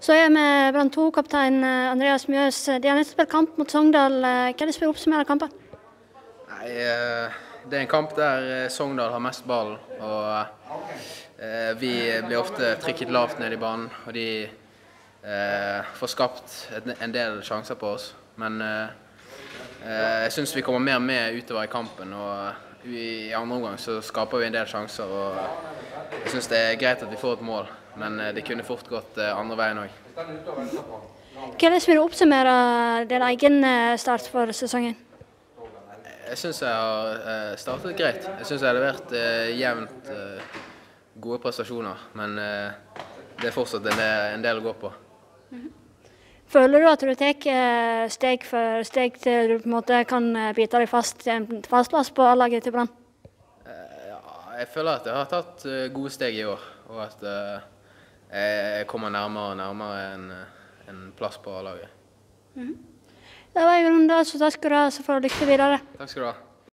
Så er jeg med Brann 2-kaptein Andreas Mjøs. De har nettopp spilt kamp mot Sogndal. Hva er det som vil oppsummere kampen? Nei, det er en kamp der Sogndal har mest ballen, og vi blir ofte trykket lavt ned i banen, og de får skapt en del sjanser på oss. Men jeg synes vi kommer mer med utover i kampen, og i andre omgang så skaper vi en del sjanser, og jeg synes det er greit at vi får et mål, men det kunne fort gått andre veien også. Hva er det som vil oppsummere din egen start for sesongen? Jeg synes jeg har startet greit. Jeg synes jeg har levert jevnt gode prestasjoner, men det er fortsatt en del å gå på. Føler du at du tar steg for steg til du på en måte kan bite deg fast en fastplass på laget til Brann? Ja, jeg føler at jeg har tatt gode steg i år, og at jeg kommer nærmere og nærmere en plass på laget. Det var i grunnen det, så takk skal du ha, så får du lykke videre. Takk skal du ha.